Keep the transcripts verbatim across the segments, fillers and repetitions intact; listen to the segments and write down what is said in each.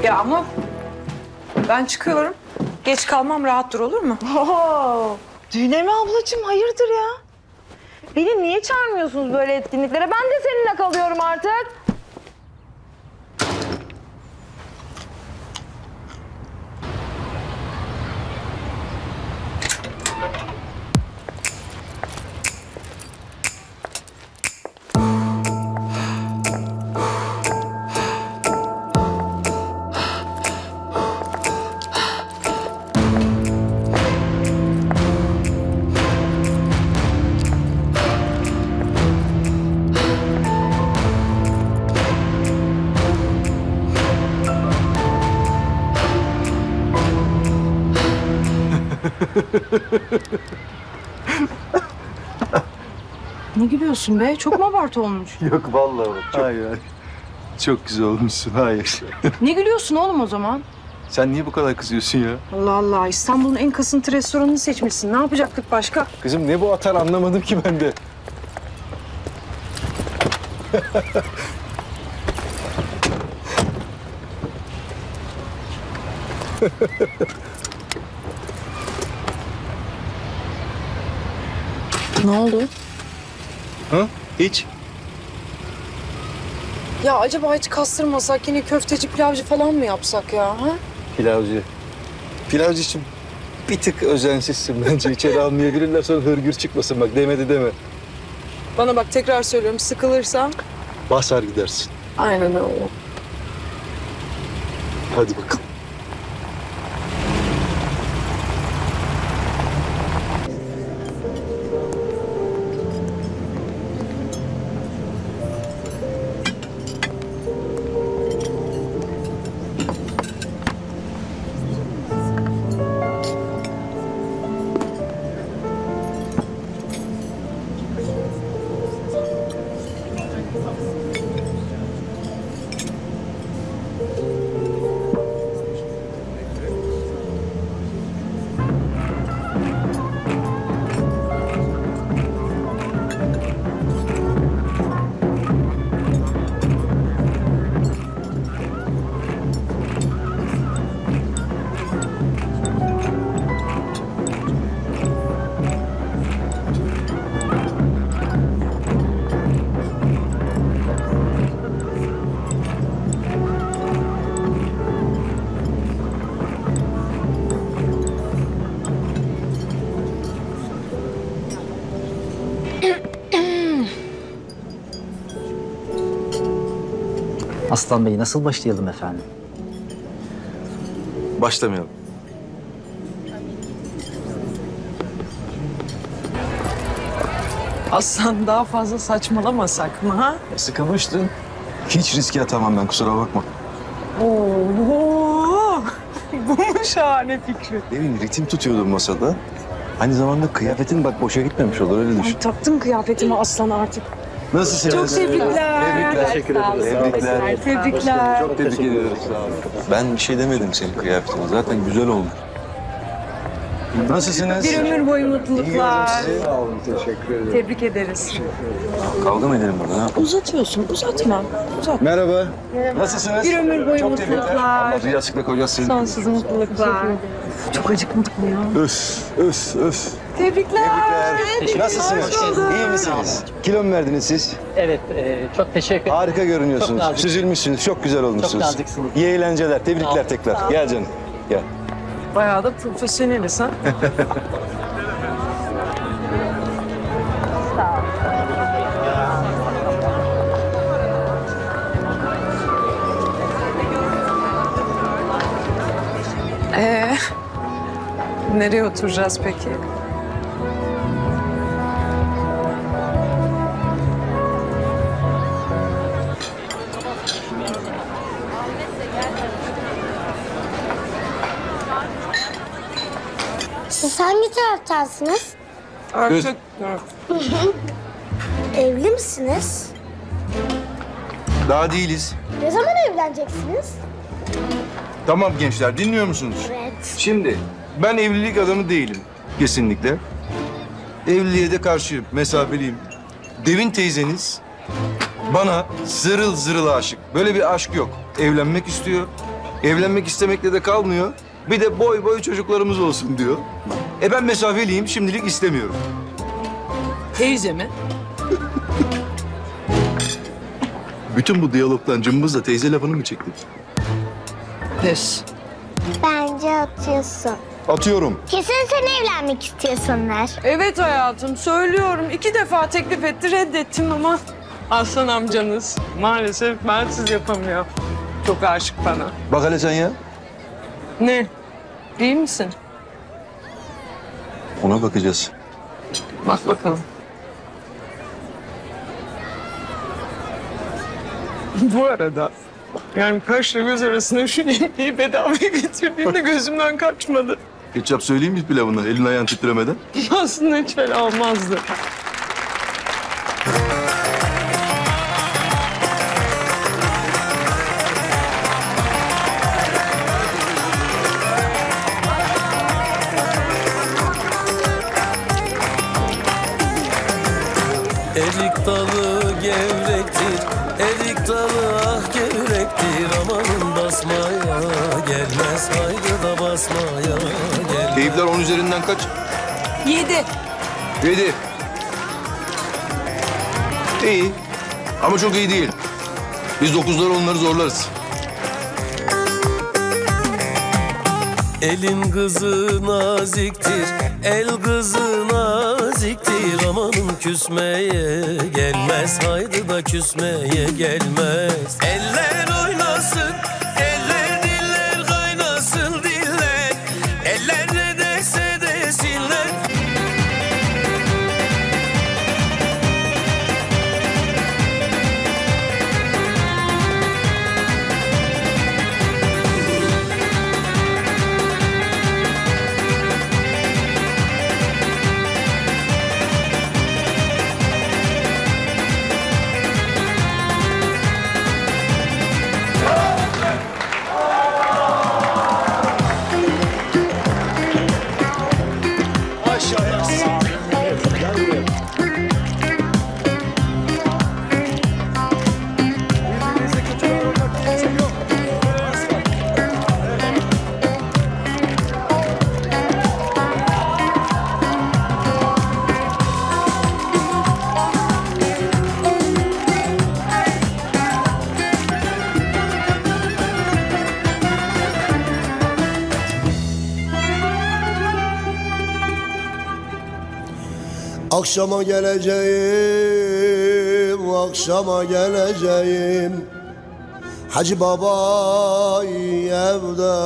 Ya ama ben çıkıyorum. Geç kalmam, rahat dur, olur mu? Oo, düğüne mi ablacığım? Hayırdır ya? Beni niye çağırmıyorsunuz böyle etkinliklere? Ben de seninle kalıyorum artık. Ne gülüyorsun be? Çok mu abartı olmuş? Yok vallahi bak. Çok... Hayır, hayır. Çok güzel olmuşsun. Hayır. Ne gülüyorsun oğlum o zaman? Sen niye bu kadar kızıyorsun ya? Allah Allah, İstanbul'un en kasıntı restoranını seçmişsin. Ne yapacaktık başka? Kızım ne bu atar anlamadım ki ben de. Ne oldu? Ha? Hiç. Ya acaba hiç kastırmasak, yine köfteci pilavcı falan mı yapsak ya? Ha? Pilavcı. Pilavcı için bir tık özensizsin bence. İçeri almayabilirler, sonra hırgür çıkmasın bak. Demedi deme. Bana bak, tekrar söylüyorum, sıkılırsam. Basar gidersin. Aynen öyle. Hadi bakalım. Aslan Bey, nasıl başlayalım efendim? Başlamayalım. Aslan, daha fazla saçmalamasak mı ha? Sıkılmıştın. Hiç riske atamam ben, kusura bakma. Oo, bu mu şahane fikri? Demin ritim tutuyordum masada. Aynı zamanda kıyafetin bak boşa gitmemiş olur, öyle düşün. Ay, taktım kıyafetimi Aslan artık. Nasılsınız? Çok tebrikler. Tebrikler. Teşekkür ederim. Tebrikler. Tebrikler. Çok tebrik ediyoruz. Sağ olun. Ben bir şey demedim senin kıyafetine. Zaten güzel olmuş. Nasılsınız? Bir ömür boyu mutluluklar. Sağ olun, teşekkür ederim. Tebrik ederiz. Kavga mı edelim burada? Ne yapalım? Uzatıyorsun, uzatma. Uzat. Merhaba. Nasılsınız? Bir ömür boyu Çok tebrikler. mutluluklar. Allah rüya sıkla kocası senin. Sonsuz mutluluklar. Çok acıkmadık mı ya? Öf, öf, öf. Tebrikler. Tebrikler. Nasılsınız? İyi misiniz? Kilo mu verdiniz siz? Evet, e, çok teşekkür ederim. Harika görünüyorsunuz. Çok nazik. Süzülmüşsünüz. Çok güzel olmuşsunuz. Çok naziksiniz. İyi eğlenceler. Tebrikler tekrar. Gel canım. Gel. Bayağı da profesyoneliz ha. Ee, nereye oturacağız peki? Siz hangi taraftansınız? Artık Evli misiniz? Daha değiliz. Ne zaman evleneceksiniz? Tamam gençler, dinliyor musunuz? Evet. Şimdi ben evlilik adamı değilim kesinlikle. Evliliğe de karşıyım, mesafeliyim. Devin teyzeniz bana zırıl zırıl aşık. Böyle bir aşk yok. Evlenmek istiyor. Evlenmek istemekle de kalmıyor. Bir de boy boy çocuklarımız olsun diyor. E ben mesafeliyim, şimdilik istemiyorum. Teyze mi? Bütün bu diyalogdan cımbızla teyze lafını mı çektik? Pes. Bence atıyorsun. Atıyorum. Kesin sen evlenmek istiyorsunlar. Evet hayatım söylüyorum. İki defa teklif etti reddettim ama Aslan amcanız maalesef bensiz yapamıyor. Çok aşık bana. Bak hele sen ya. Ne? Değil misin? Ona bakacağız. Bak bakalım. Bu arada yani kaşla göz arasında şu yemeği bedavaya getirdiğinde gözümden kaçmadı. Ketçap söyleyeyim mi pilavına elin ayağın titremeden? Aslında hiç fena olmazdı. Erik dalı gevrektir, erik dalı ah gevrektir. Amanın basmaya gelmez, haydi da basmaya gelmez. Keyifler on üzerinden kaç? Yedi. Yedi. İyi. Ama çok iyi değil. Biz dokuzları onları zorlarız. Elin kızı naziktir, el kızı naziktir. Amanın küsmeye gelmez, haydi da küsmeye gelmez. Eller oynasın, eller diller kaynasın diller. Eller ne derse desinler. Akşama geleceğim, akşama geleceğim. Hacı baba evde.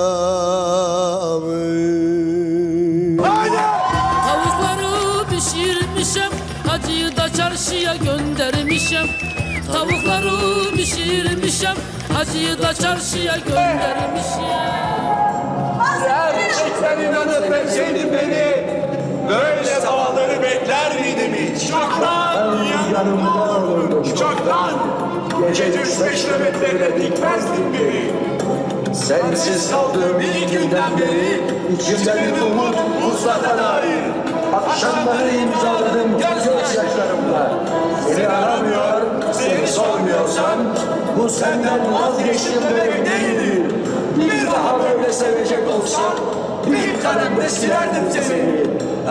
Tavukları pişirmişem, hacıyı da çarşıya göndermişem. Tavukları pişirmişem, hacıyı da çarşıya göndermişem. Gerçekten inanıp verseydin beni, böyle sabahları bekler miydim hiç? Çoktan yanımda olurdum, çoktan. Gece düş beş nöbetlerine dikmezdin beni. Sensiz kaldığım ilk günden beri, içimde bir umut uslata dair. Akşamları imzaladım gözyaşlarımla. Seni aramıyor, seni sormuyorsam, bu senden vazgeçtim demek değildir. Bir daha böyle sevecek olsam, bir kalemle silerdim seni.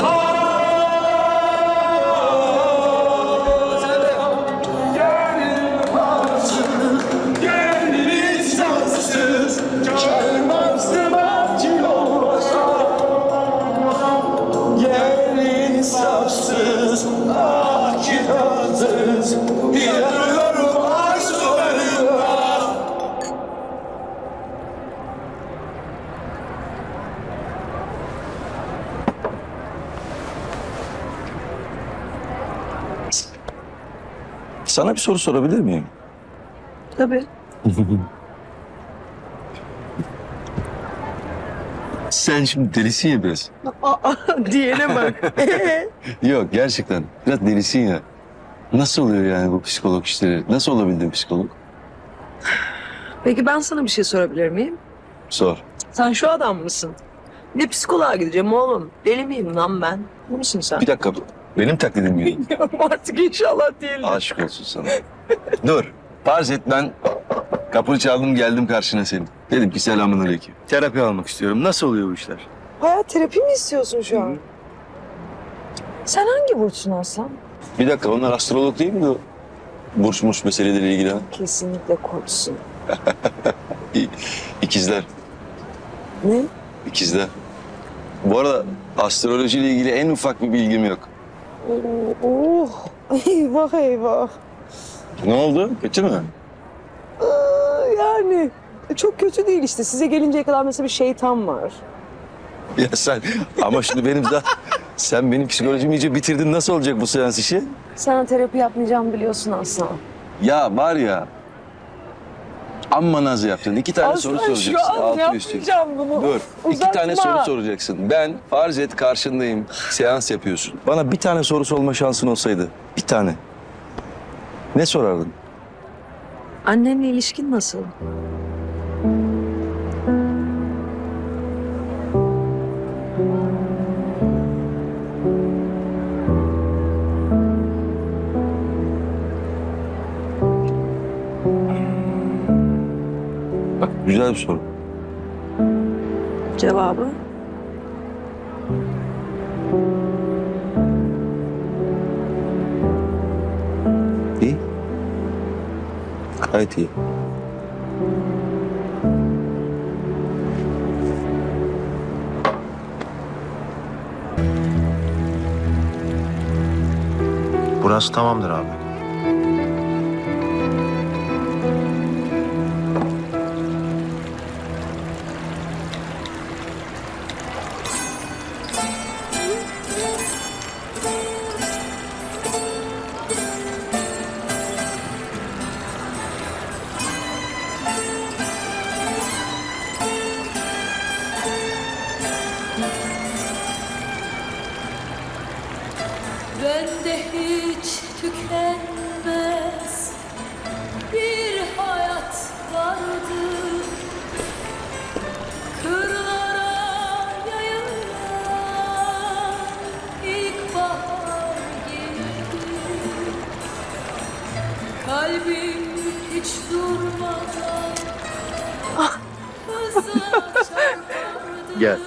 Sana bir soru sorabilir miyim? Tabii. Sen şimdi delisin ya biraz. Aa, diyene bak. Yok gerçekten biraz delisin ya. Nasıl oluyor yani bu psikolog işleri? Nasıl olabildin psikolog? Peki ben sana bir şey sorabilir miyim? Sor. Sen şu adam mısın? Ne psikoloğa gideceğim oğlum? Deli miyim lan ben? Bu musun sen? Bir dakika. Benim taklidim mi? Artık inşallah değil. Aşık olsun sana. Dur. Farz et ben Kapını çaldım geldim karşına senin. Dedim ki selamünaleyküm. Terapi almak istiyorum. Nasıl oluyor bu işler? Hayat terapi mi istiyorsun şu an? Sen hangi burçsun Aslan? Bir dakika onlar astrolog değil mi o? Burç murç meseleleriyle ilgili ha? Kesinlikle koçsun. İ- İkizler. Ne? İkizler. Bu arada astrolojiyle ilgili en ufak bir bilgim yok. Oh, eyvah eyvah. Ne oldu? Kötü mü? Aa, yani çok kötü değil işte. Size gelinceye kadar mesela bir şeytan var. Ya sen ama şimdi benim zaten sen benim psikolojimi iyice bitirdin. Nasıl olacak bu seans işi? Sana terapi yapmayacağımı biliyorsun Aslan. Ya var ya. Amma naz yaptın. İki tane Aslan, soru şu soracaksın. an Altı üstü. yapmayacağım bunu. Dur. İki Uzatma. tane soru soracaksın. Ben farz et karşındayım. Seans yapıyorsun. Bana bir tane sorusu olma şansın olsaydı. Bir tane. Ne sorardın? Annenle ilişkin nasıl? Bak güzel bir soru. Cevabı? İyi. Gayet iyi. Burası tamamdır abi. Bende hiç tükenmez bir hayat vardı. Kırlara yayılan ilkbahar gibi. Kalbim hiç durmadan hızla çarpardı. Gel.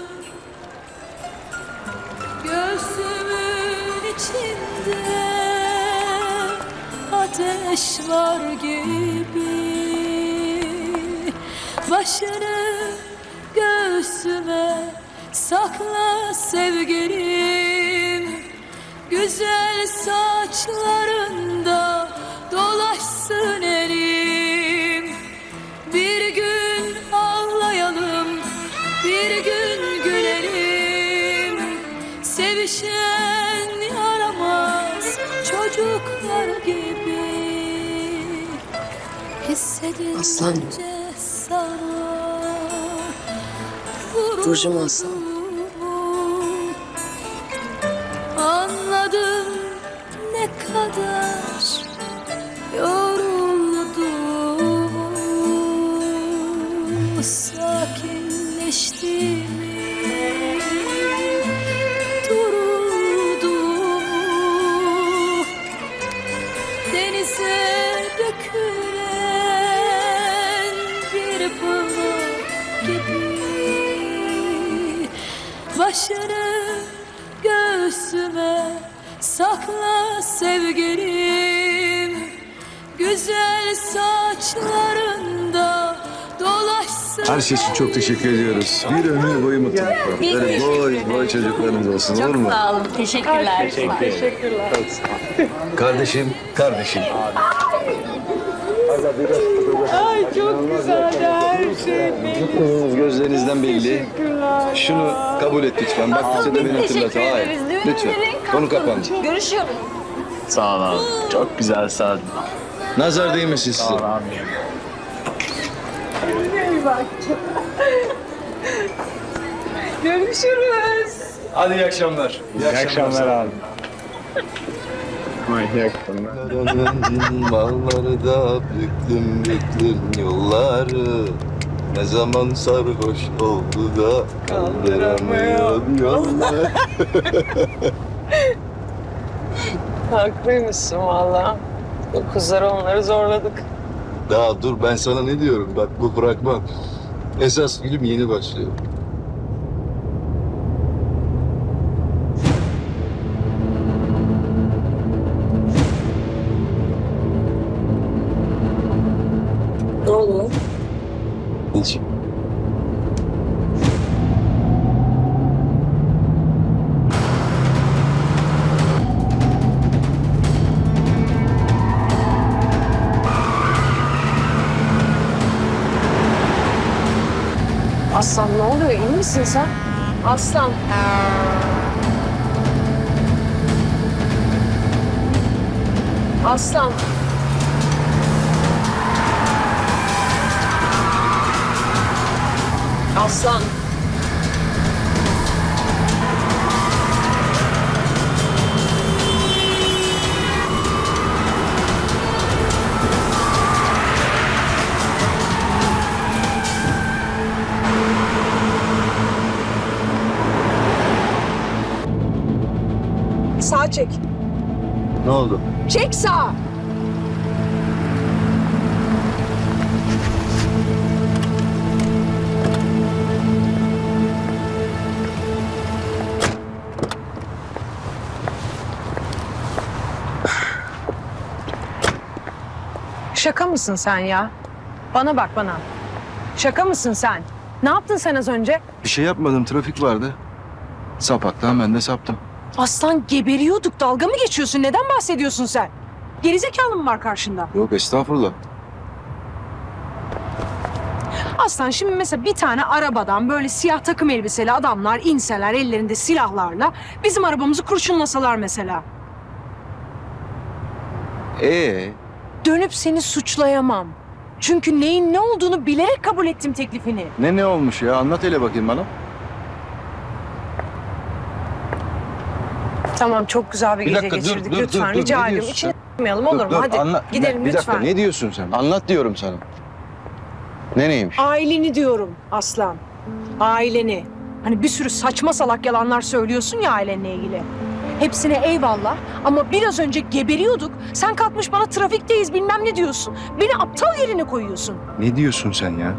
Göğsümün içinde ateş var gibi. Başını göğsüme sakla sevgilim. Güzel saçlarında dolaşsın elim. Bir gün ağlayalım, bir gün gülelim. Sevişen yaramaz çocuklar gibi. Hissedince Aslanım. sana Burcum Aslan. anladım ne kadar yoruldum. Sakinleştiğimi duruldu. Denize dökülen bir pınar gibi. Başını göğsüme sakla sevgilim. Güzel saçlarında dolaşsın. Her şey için çok teşekkür ediyoruz. Bir ömür boyu mutluluklar. Böyle boy boy çocuklarınız olsun olur mu? Sağ olun. Teşekkürler. Teşekkürler. Kardeşim, kardeşim. Ay çok güzeldi her şey. Mutluluğunuz gözlerinizden belli. Şunu kabul et lütfen. Baktıkça da beni hatırlat. Hayır. Lütfen. Konu kapandı. Görüşüyoruz. Sağ ol abi. Çok güzel sağ ol. Nazar değmesin size. abi. İyi bak. Görüşürüz. Hadi iyi akşamlar. İyi, İyi akşamlar abi. Manyak bunlar. Malları da büklüm büklüm yolları. Ne zaman sarhoş oldu da kaldıramıyor yolları. Haklıymışsın valla. O kızları onları zorladık. Daha dur ben sana ne diyorum bak bu bırakmam. Esas film yeni başlıyor. Ne oldu lan? Hiç. Aslan ne oluyor? İyi misin sen? Aslan. Aslan. Aslan. Sağ çek. Ne oldu? Çek sağa. Şaka mısın sen ya? Bana bak bana. Şaka mısın sen? Ne yaptın sen az önce? Bir şey yapmadım trafik vardı. Sapaktan ben de saptım. Aslan geberiyorduk. Dalga mı geçiyorsun? Neden bahsediyorsun sen? Gerizekalı mı var karşında? Yok estağfurullah. Aslan şimdi mesela bir tane arabadan böyle siyah takım elbiseli adamlar inseler ellerinde silahlarla bizim arabamızı kurşunlasalar mesela. Ee, Dönüp seni suçlayamam. Çünkü neyin ne olduğunu bilerek kabul ettim teklifini. ne ne olmuş ya? Anlat hele bakayım bana. Tamam çok güzel bir, Bir gece dakika, dur, geçirdik. dur, Lütfen dur, dur. rica Ne ediyorum. diyorsun İçini sen? s**mayalım olur mu? Hadi anla- gidelim ne- bir lütfen. dakika ne diyorsun sen? Anlat diyorum sana. Ne neymiş? Aileni diyorum Aslan. Aileni. Hani bir sürü saçma salak yalanlar söylüyorsun ya ailenle ilgili. Hepsine eyvallah ama biraz önce geberiyorduk. Sen kalkmış bana trafikteyiz bilmem ne diyorsun. Beni aptal yerine koyuyorsun. Ne diyorsun sen ya?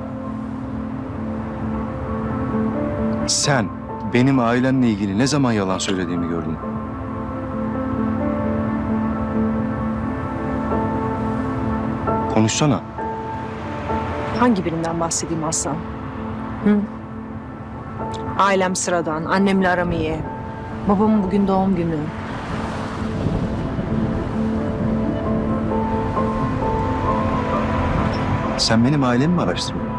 Sen benim ailemle ilgili ne zaman yalan söylediğimi gördün? Konuşsana. Hangi birinden bahsedeyim Aslan? Hı? Ailem sıradan, annemle aram iyi. Babamın bugün doğum günü. Sen benim ailemi mi araştırıyorsun?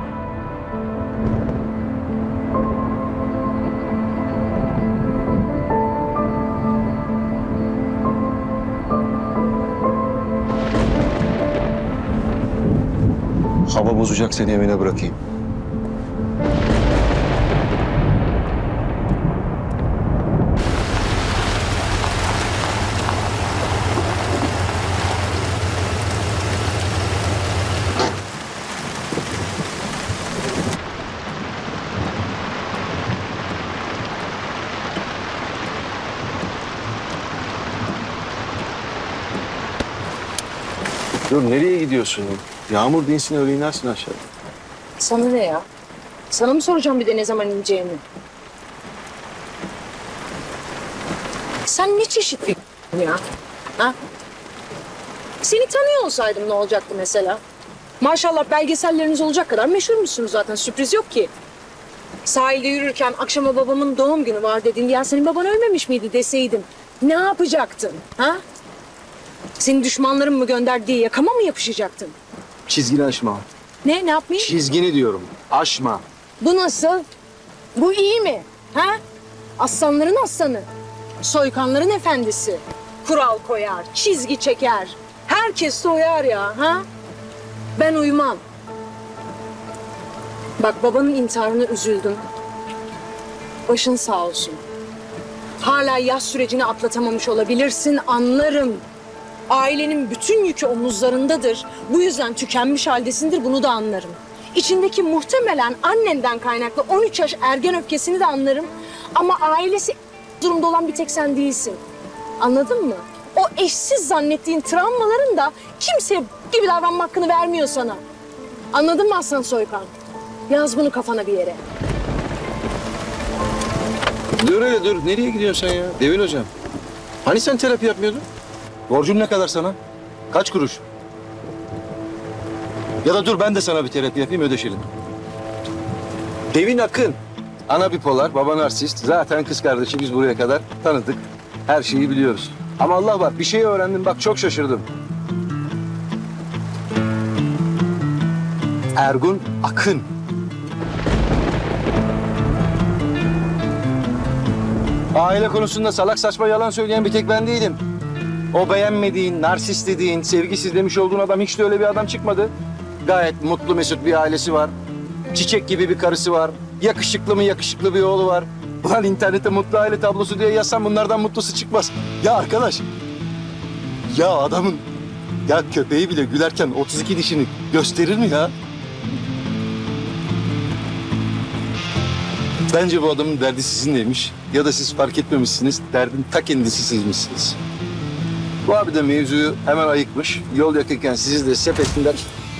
Hava bozacak seni evine bırakayım. Dur nereye gidiyorsun? Yağmur dinsin öyle inersin aşağı. Sana ne ya? Sana mı soracağım bir de ne zaman ineceğimi? Sen ne çeşit bir ya? Ha? Seni tanıyor olsaydım ne olacaktı mesela? Maşallah belgeselleriniz olacak kadar meşhur musunuz zaten? Sürpriz yok ki. Sahilde yürürken akşama babamın doğum günü var dedin. Ya senin baban ölmemiş miydi deseydim. Ne yapacaktın? Ha? Senin düşmanların mı gönderdiği yakama mı yapışacaktın? Çizgini aşma. Ne? Ne yapmayayım? Çizgini diyorum. Aşma. Bu nasıl? Bu iyi mi? Ha? Aslanların aslanı. Soykanların efendisi. Kural koyar, çizgi çeker. Herkes de uyar ya. Ha? Ben uymam. Bak babanın intiharına üzüldüm. Başın sağ olsun. Hala yaz sürecini atlatamamış olabilirsin, anlarım. Ailenin bütün yükü omuzlarındadır. Bu yüzden tükenmiş haldesindir, bunu da anlarım. İçindeki muhtemelen annenden kaynaklı on üç yaş ergen öfkesini de anlarım. Ama ailesi durumda olan bir tek sen değilsin. Anladın mı? O eşsiz zannettiğin travmaların da kimseye çocuk gibi davranma hakkını vermiyor sana. Anladın mı Aslan Soykan? Yaz bunu kafana bir yere. Dur hele dur. Nereye gidiyorsun sen ya? Devin hocam. Hani sen terapi yapmıyordun? Borcum ne kadar sana? Kaç kuruş? Ya da dur ben de sana bir terapi yapayım ödeşelim. Devin Akın. Ana bipolar, baba narsist. Zaten kız kardeşi biz buraya kadar tanıdık. Her şeyi biliyoruz. Ama Allah var bir şey öğrendim bak çok şaşırdım. Ergun Akın. Aile konusunda salak saçma yalan söyleyen bir tek ben değilim. O beğenmediğin, narsist dediğin, sevgisiz demiş olduğun adam hiç de öyle bir adam çıkmadı. Gayet mutlu mesut bir ailesi var. Çiçek gibi bir karısı var. Yakışıklı mı yakışıklı bir oğlu var. Ulan internette mutlu aile tablosu diye yazsam bunlardan mutlusu çıkmaz. Ya arkadaş. Ya adamın ya köpeği bile gülerken otuz iki dişini gösterir mi ya? Bence bu adamın derdi sizinleymiş. Ya da siz fark etmemişsiniz. Derdin ta kendisi sizmişsiniz. Bu abi de mevzuyu hemen ayıkmış. Yol yakırken sizi de sepetinden...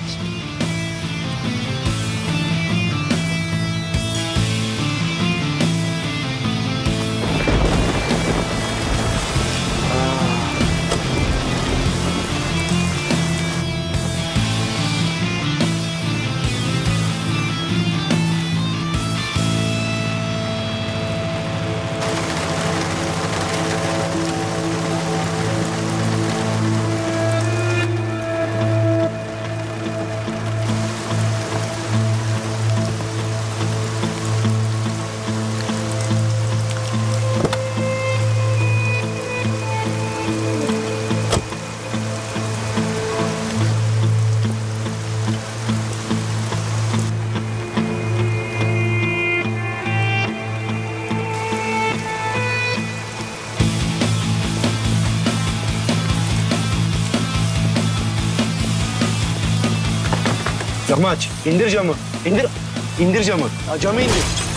Camı aç. İndir camı. İndir. İndir camı. Ya camı indir.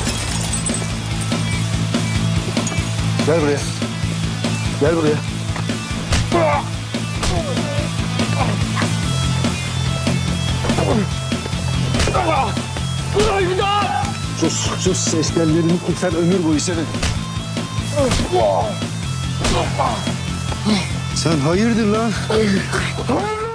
Gel buraya. Gel buraya. Sus, sus. Ses tellerini keser ömür boyu senin. Sen hayırdır lan?